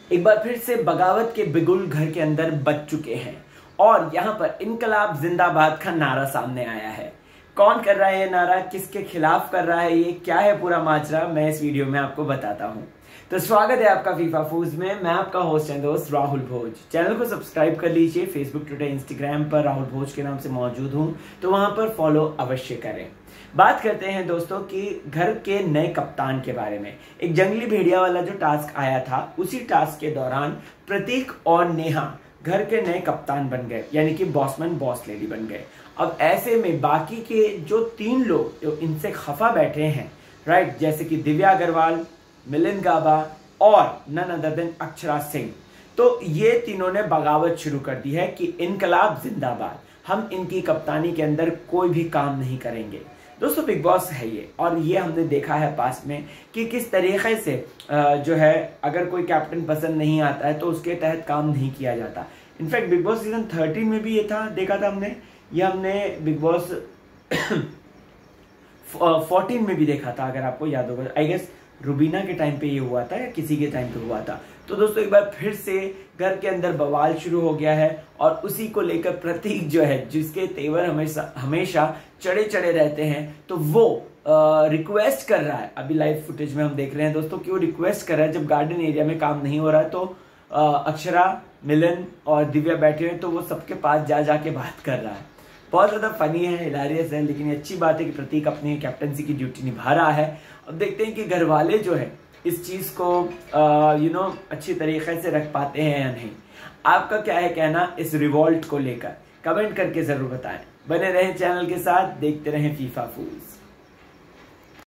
एक बार फिर से बगावत के बिगुल घर के अंदर बज चुके हैं और यहाँ पर इनकलाब जिंदाबाद का नारा सामने आया है। कौन कर रहा है ये नारा, किसके खिलाफ कर रहा है, ये क्या है पूरा माजरा, मैं इस वीडियो में आपको बताता हूँ। तो स्वागत है आपका फीफा फूज में। मैं आपका होस्ट एंड दोस्त राहुल भोज। चैनल को सब्सक्राइब कर लीजिए। फेसबुक, ट्विटर, इंस्टाग्राम पर राहुल भोज के नाम से मौजूद हूँ, तो वहां पर फॉलो अवश्य करें। बात करते हैं दोस्तों कि घर के नए कप्तान के बारे में। एक जंगली भेड़िया वाला जो टास्क आया था, उसी टास्क के दौरान प्रतीक और नेहा घर के नए कप्तान बन गए, यानी कि बॉसमैन बॉस लेडी बन गए। अब ऐसे में बाकी के जो 3 लोग जो इनसे खफा बैठे हैं, राइट, जैसे कि दिव्या अग्रवाल, मिलिंद गाबा और none other than Akshara Singh, तो ये तीनों ने बगावत शुरू कर दी है कि इनकलाब जिंदाबाद, हम इनकी कप्तानी के अंदर कोई भी काम नहीं करेंगे। दोस्तों बिग बॉस है ये, और ये हमने देखा है पास में कि किस तरीके से जो है अगर कोई कैप्टन पसंद नहीं आता है तो उसके तहत काम नहीं किया जाता। इनफैक्ट बिग बॉस सीजन 13 में भी ये था, देखा था हमने, ये हमने बिग बॉस 14 में भी देखा था, अगर आपको याद होगा। आई गेस रुबीना के टाइम पे ये हुआ था या किसी के टाइम पे हुआ था। तो दोस्तों एक बार फिर से घर के अंदर बवाल शुरू हो गया है और उसी को लेकर प्रतीक जो है, जिसके तेवर हमेशा चढ़े चढ़े रहते हैं, तो वो रिक्वेस्ट कर रहा है। अभी लाइव फुटेज में हम देख रहे हैं दोस्तों कि वो रिक्वेस्ट कर रहा है, जब गार्डन एरिया में काम नहीं हो रहा है तो अक्षरा, मिलन और दिव्या बैठे हुए, तो वो सबके पास जा जाके बात कर रहा है। बहुत ज्यादा फनी है, हिलारियस है, लेकिन ये अच्छी बात है कि प्रतीक अपनी कैप्टनसी की ड्यूटी निभा रहा है। अब देखते हैं कि घर वाले जो है इस चीज को अच्छी तरीके से रख पाते हैं या नहीं। आपका क्या है कहना इस रिवॉल्ट को लेकर, कमेंट करके जरूर बताएं। बने रहें चैनल के साथ, देखते रहें फीफा फूज।